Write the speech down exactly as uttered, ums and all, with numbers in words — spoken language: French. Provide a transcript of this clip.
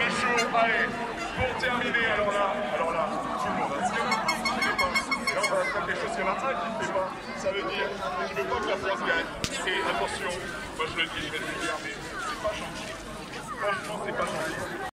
est chaud. Allez, pour terminer, alors là, alors là, tout le monde, hein. S'il y en a un qui ne fait pas, et là on va faire quelque chose, s'il y en a un qui ne fait pas, ça veut dire que je ne veux pas que la France gagne. Et attention, moi je le dis, je vais le dire, mais c'est pas gentil. Franchement, c'est pas gentil.